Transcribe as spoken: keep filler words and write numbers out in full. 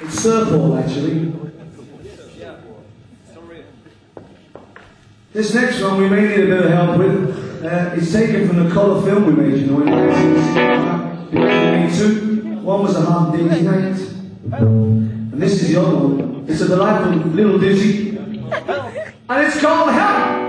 It's Surfball, actually. This next one we may need a bit of help with. Uh, it's taken from the colour film we made, you know, in nineteen sixty-two. One was A Hard Day's Night, and this is the other one. It's A Delightful Little Ditty, and it's called Help!